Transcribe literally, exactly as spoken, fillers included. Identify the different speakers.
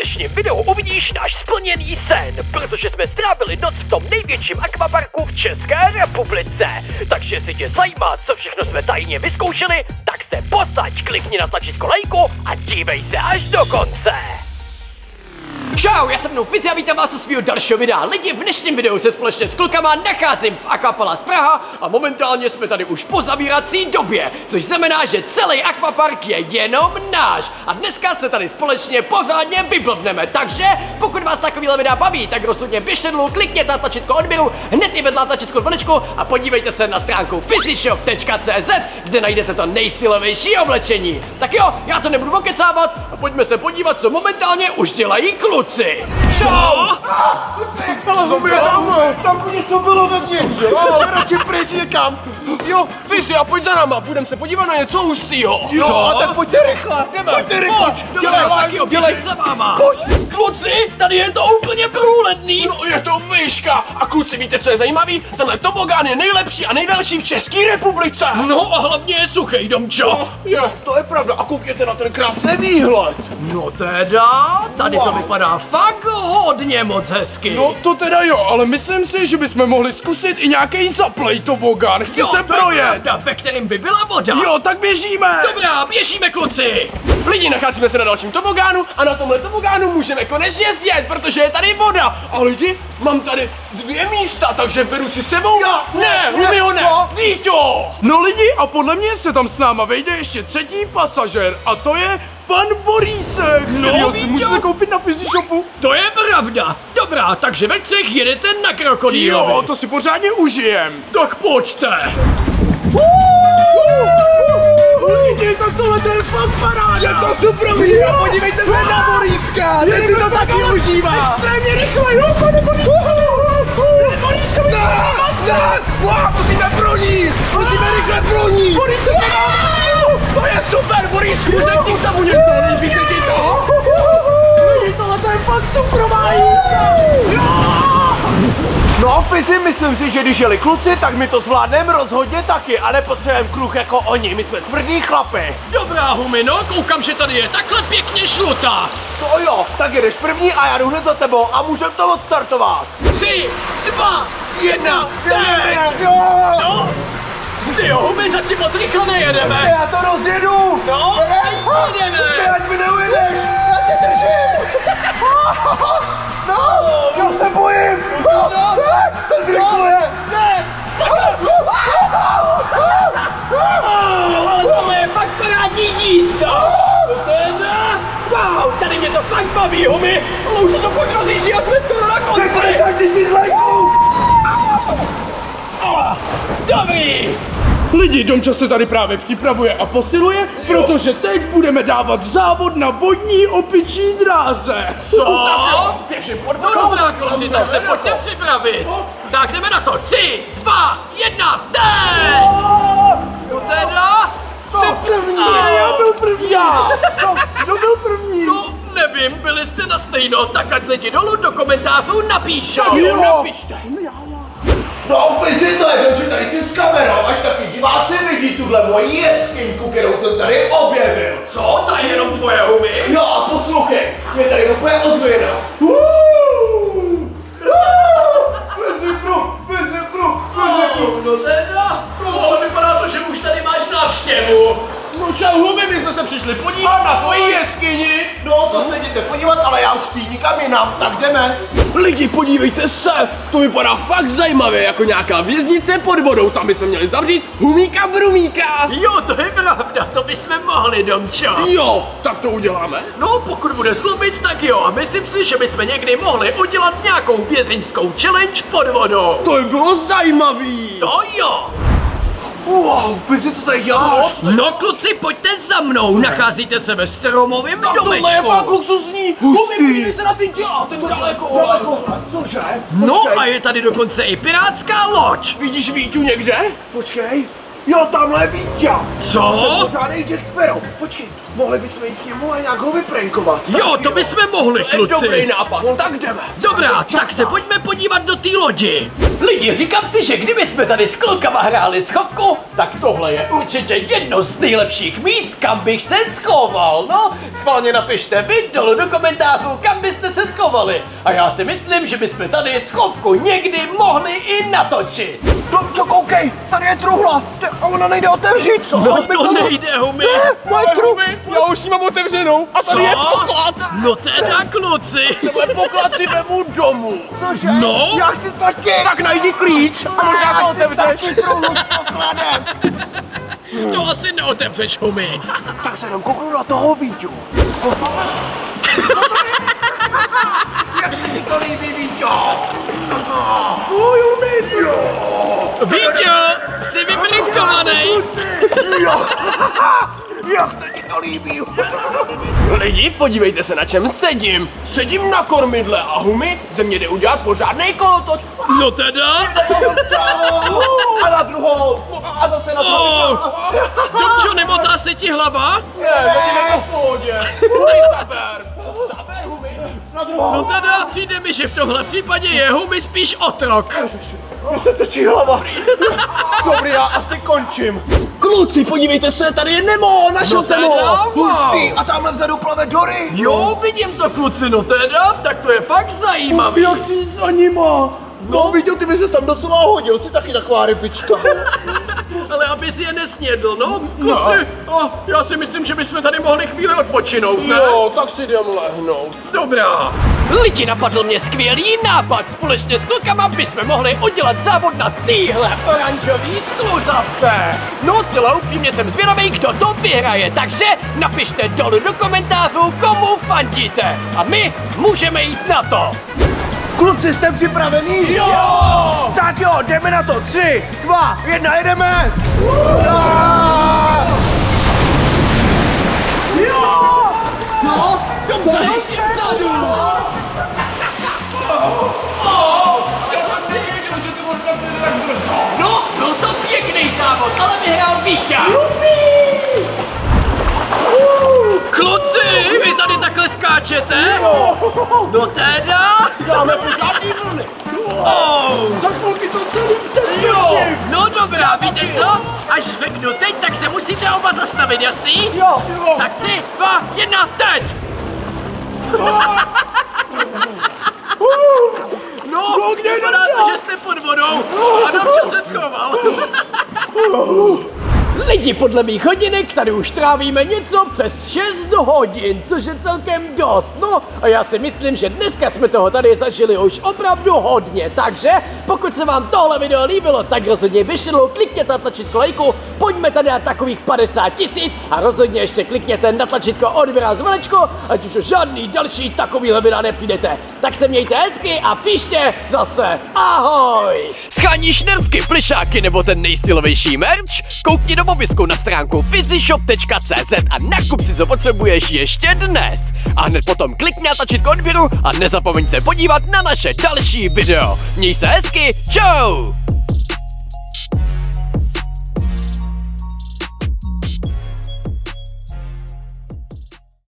Speaker 1: dnešním videu uvidíš náš splněný sen, protože jsme strávili noc v tom největším akvaparku v České republice. Takže jestli tě zajímá, co všechno jsme tajně vyzkoušeli, tak se posaď, klikni na tlačítko lajku a dívej se až do konce. Čau, já jsem mnou Fizi a vítám vás u svého dalšího videa. Lidi, v dnešním videu se společně s klukama nacházím v Aquapalace Praha a momentálně jsme tady už po zavírací době, což znamená, že celý akvapark je jenom náš. A dneska se tady společně pořádně vyblbneme, takže pokud vás takovýhle videa baví, tak rozhodně běžte dolů, klikněte na tlačítko odběru, hned i vedle tlačítko zvonečku a podívejte se na stránku fizyshop tečka cé zet, kde najdete to nejstylovější oblečení. Tak jo, já to nebudu okecávat a pojďme se podívat, co momentálně už dělají kluci. Čau!
Speaker 2: Ale huby je tamhle! Tam něco bylo vevnitř, jo? Radši pryč někam!
Speaker 3: Jo, Fizi, a pojď za náma, budem se podívat na něco hustýho.
Speaker 2: Jo, a tak pojďte rychle!
Speaker 3: Jdeme,
Speaker 2: pojďte rychle!
Speaker 3: pojď,
Speaker 2: Dělej,
Speaker 1: taky
Speaker 2: dělej!
Speaker 1: za váma.
Speaker 2: Pojď!
Speaker 1: Kluci, tady je to úplně průhledný.
Speaker 3: No je to výška. A kluci, víte, co je zajímavý? Tenhle tobogán je nejlepší a nejdelší v České republice.
Speaker 1: No a hlavně je suchej, domčo.
Speaker 3: Je, to je pravda. A koukněte na ten krásný výhled.
Speaker 1: No teda, tady to vypadá fakt hodně moc hezky.
Speaker 3: No to teda jo, ale myslím si, že bychom mohli zkusit i nějaký zaplej tobogán. Chci
Speaker 1: jo,
Speaker 3: se projet.
Speaker 1: Pravda, ve kterým by byla voda.
Speaker 3: Jo, tak běžíme.
Speaker 1: Dobrá, běžíme, kluci.
Speaker 3: Lidi, nacházíme se na dalším tobogánu a na tomhle tobogánu můžeme konečně sjet, protože je tady voda. A lidi, mám tady dvě místa, takže beru si sebou.
Speaker 2: Já,
Speaker 3: ne,
Speaker 2: ne,
Speaker 3: Lumio ne,
Speaker 2: co?
Speaker 3: Víťo. No lidi, a podle mě se tam s náma vejde ještě třetí pasažér a to je pan Borísek,
Speaker 1: No,
Speaker 3: kterýho si
Speaker 1: Víťo.
Speaker 3: můžete koupit na Fizishopu.
Speaker 1: To je pravda. Dobrá, takže ve třech jedete na krokodýlovi.
Speaker 3: Jo, to si pořádně užijem.
Speaker 1: Tak pojďte.
Speaker 3: Lidi, tak tohle to je fakt paráda.
Speaker 2: Je to super video, podívejte se na Boríska! Ten si to taky užívá!
Speaker 1: Extrémně rychle, jo, pane Borísku. Borísku,
Speaker 2: Ne! Ne! Wow, musíme pro ní! Musíme rychle pro ní!
Speaker 1: Borísku, to je super, Borísku, řekni tomu něco, líbí se ti to? Lidi, tohle to je fakt superová jízda.
Speaker 2: No, Fizi, myslím si, že když jeli kluci, tak my to zvládneme rozhodně taky, ale potřebujeme kluch jako oni, my jsme tvrdý chlapy.
Speaker 1: Dobrá, Humino, koukám, že tady je takhle pěkně žlutá.
Speaker 2: To jo, tak jedeš první a já jdu hned za tebou a můžeme to odstartovat.
Speaker 1: Tři, dva, jedna, teď!
Speaker 2: Jo!
Speaker 1: No, ty jo, my zatím moc rychle nejedeme.
Speaker 2: Já to rozjedu!
Speaker 1: No, jedeme.
Speaker 2: Počkej, ať mi neujedeš! Já tě držím! No, já se bojím! No, ne, to zrychluje!
Speaker 1: Ne, ale tohle je fakt parádní jízda. Teda, wow, tady mě to fakt baví, Humi. Ale už se to fakt rozjíždí a jsme skoro na konci.
Speaker 2: Tak ty si zlejkou!
Speaker 1: Dobrý.
Speaker 3: Lidi, Domča se tady právě připravuje a posiluje, protože teď budeme dávat závod na vodní opičí dráze.
Speaker 1: Co?
Speaker 3: Běžím pod
Speaker 1: No dobrá, kluci, tak se pojďte připravit. Tak jdeme na to. Tři, dva, jedna, teď! No teda,
Speaker 3: Jsi první! Já byl první! Já! Co? Kdo byl první?
Speaker 1: no nevím, byli jste na stejno, tak ať lidi dolů do komentářů napíšou.
Speaker 3: Tak jo, napište.
Speaker 2: No, Fizi, to je to, že tady ty s kamerou, ať taky diváci vidí tuhle moji jeskyňku, kterou jsem tady objevil.
Speaker 1: Co? To je jenom tvoje, Humi?
Speaker 2: Jo, a poslouchej, je tady úplně ozvěna. Fizi pro, Fizi pro, Fizi pro.
Speaker 1: No teda, no, ale vypadá to, že už tady máš návštěvu.
Speaker 3: No čau, Humi, my jsme se přišli podívat na tvoji jeskyni.
Speaker 2: No, to se jděte podívat, ale já už tý nikam jinam, tak jdeme.
Speaker 3: Lidi, podívejte se, to vypadá fakt zajímavě, jako nějaká věznice pod vodou, tam bychom měli zavřít Humíka Brumíka.
Speaker 1: Jo, to je pravda, to bychom mohli, Domčo.
Speaker 3: Jo, tak to uděláme.
Speaker 1: No, pokud bude slubit, tak jo, a myslím si, že bychom někdy mohli udělat nějakou vězeňskou challenge pod vodou.
Speaker 3: To by bylo zajímavý.
Speaker 1: To jo.
Speaker 2: Wow, Fizi, co tady děláš?
Speaker 1: No kluci, pojďte za mnou, nacházíte se ve stromovém
Speaker 3: Tohle je fakt
Speaker 1: domečku.
Speaker 3: luxusní.
Speaker 2: Hustý.
Speaker 3: Humi, podívej se na ty děla, ten daleko.
Speaker 2: Daleko, cože?
Speaker 1: No
Speaker 2: Počkej,
Speaker 1: a je tady dokonce i pirátská loď.
Speaker 3: Vidíš Víťu někde?
Speaker 2: Počkej. Jo, tamhle je Vítě.
Speaker 1: Co?
Speaker 2: Pořádnej Jack Sparrow. Počkej, mohli bychom jít k němu a nějak ho vyprankovat.
Speaker 4: Jo, to bychom mohli,
Speaker 3: To je dobrý
Speaker 4: kluci.
Speaker 3: nápad, tak jdeme.
Speaker 4: Dobrá, tak se pojďme podívat do té lodi.
Speaker 1: Lidi, říkám si, že kdyby jsme tady s klukama hráli schovku, tak tohle je určitě jedno z nejlepších míst, kam bych se schoval. No, schválně napište vy dolů do komentářů, kam byste se schovali. A já si myslím, že bychom tady schovku někdy mohli i natočit.
Speaker 2: Tomčo, koukej, tady je truhla a ona nejde otevřít, co?
Speaker 4: No
Speaker 2: Hoďme
Speaker 4: to
Speaker 2: tomu.
Speaker 4: nejde, humi.
Speaker 2: Moje truhla.
Speaker 3: Já už ji mám otevřenou a tady je poklad.
Speaker 4: No teda, kluci.
Speaker 3: Tenhle poklad si vemu domů.
Speaker 2: Cože?
Speaker 4: No.
Speaker 2: Já chci taky.
Speaker 3: Tak najdi klíč a možná to
Speaker 2: Já chci
Speaker 3: otevřeš.
Speaker 2: taky truhlu s pokladem.
Speaker 4: To asi neotevřeš, humi.
Speaker 2: Tak se jenom kouknu na toho Víťu. Jak se ti to líbí, Víťo? Fuj, Víťo.
Speaker 4: Víťo, jsi vybrinkovanej.
Speaker 2: Jo. Jak se ti to líbí?
Speaker 3: Lidi, podívejte se, na čem sedím. Sedím na kormidle a Humi ze mě jde udělat pořádnej kolotoč.
Speaker 4: No teda.
Speaker 2: A na druhou. A zase na druhou.
Speaker 4: Oh. Dobčo, nemotá se ti hlava?
Speaker 3: Ne, zatím je to v pohodě. Humi, zaber. Zaber, Humi.
Speaker 4: No teda, přijde mi, že v tomhle případě je humi spíš otrok.
Speaker 2: Mně se trčí hlava. Dobrý, já asi končím.
Speaker 3: Kluci, podívejte se, tady je Nemo, našel jsem ho.
Speaker 2: Hustý, a tamhle vzadu plave Dory.
Speaker 4: Jo, vidím to, kluci, no teda, tak to je fakt zajímavý.
Speaker 2: Já chci jít za nima. No, Víťo, ty bys se tam docela hodil, jsi taky taková rybička.
Speaker 4: Ale abys je nesnědl, no, kluci, no, já si myslím, že bychom tady mohli chvíli odpočinout, ne?
Speaker 3: Jo, tak si jdem lehnout.
Speaker 4: Dobrá.
Speaker 1: Lidi, napadl mě skvělý nápad. Společně s klukama bychom mohli udělat závod na týhle oranžový skluzavce. No, zcela upřímně jsem zvědavý, kdo to vyhraje, takže napište dolů do komentářů, komu fandíte. A my můžeme jít na to.
Speaker 2: Kluci, jste připravení? Jo! Tak jo, jdeme na to. Tři, dva, jedna, jedeme!
Speaker 1: No, byl to pěkný závod, ale vyhrál Víťa.
Speaker 4: Kluci, vy tady takhle skáčete? No teda?
Speaker 3: Dáme pořádný vlny.
Speaker 4: Oh.
Speaker 3: Za chvilky to celý
Speaker 4: Jo,
Speaker 3: přeskočím.
Speaker 4: no dobrá, víte co? Až řeknu teď, tak se musíte oba zastavit, jasný?
Speaker 3: Jo, jo.
Speaker 4: Tak tři, dva, jedna, teď! No,
Speaker 3: kde je
Speaker 4: vypadá to,
Speaker 3: Dobča?
Speaker 4: že jste pod vodou a Dobča se schoval.
Speaker 1: Lidi, podle mých hodinek tady už trávíme něco přes šest hodin, což je celkem dost. No a já si myslím, že dneska jsme toho tady zažili už opravdu hodně. Takže pokud se vám tohle video líbilo, tak rozhodně vyšlo, klikněte na tlačítko lajku, pojďme tady na takových padesát tisíc a rozhodně ještě klikněte na tlačítko odběr a zvonečko, ať už žádný další takovýhle videa nepřijdete. Tak se mějte hezky a příště zase ahoj! Scháníš nervky, plišáky nebo ten nejstylovější merch? Koukni do popisku na stránku fizyshop tečka cé zet a nakup si, co potřebuješ ještě dnes. A hned potom klikni na tlačítko odběru a nezapomeň se podívat na naše další video. Měj se hezky, čau!